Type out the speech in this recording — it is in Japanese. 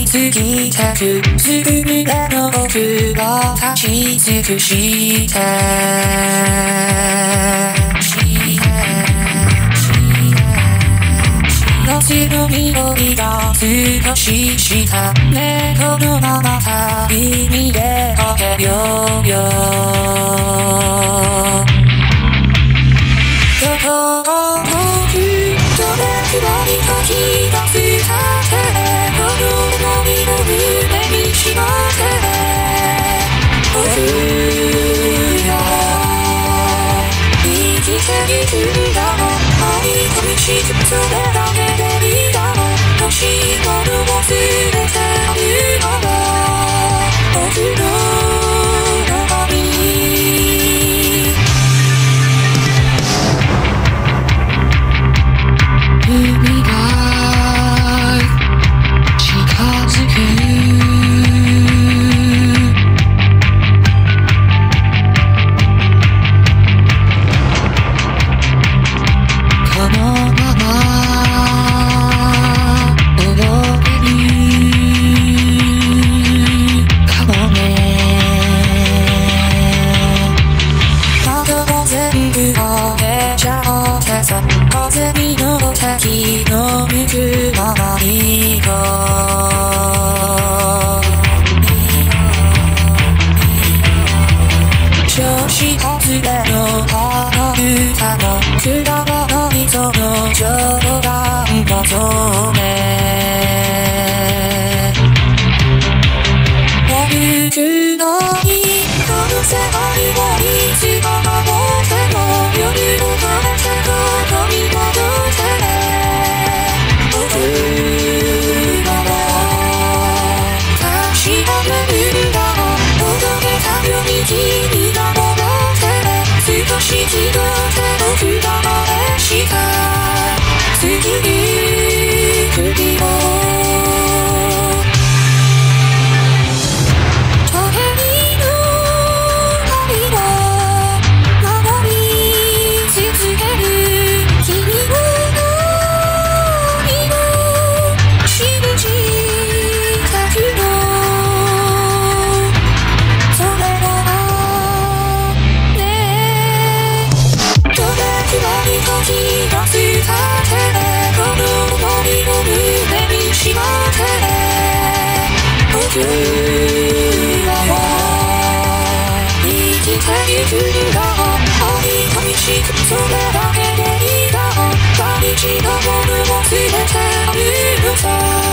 過ぎてくすぐ胸の奥が立ち尽くして夏の緑が少しした猫のまま旅に出かけようよどこか遠くどれくらいか気がついたってこの海の胸にしまって僕が生きていくんだもん愛恋しくそれだけでいいだもん欲しいものも全てあるのだ僕の中に海が近づくこのまま泳げるかもね窓も全部開けちゃってさ風に乗って気の向くままに行こう調子外れの花歌の果物にその冗談求め歩くのにこの世界をいつも守っても夜の風とここに戻ってね僕らは確かめるんだもん踊れたように君が戻ってね少し気取って僕が真似した次に首を僕らは生きていくんだもん愛恋しくそれだけでいいだもん大事なものも全てあるのさ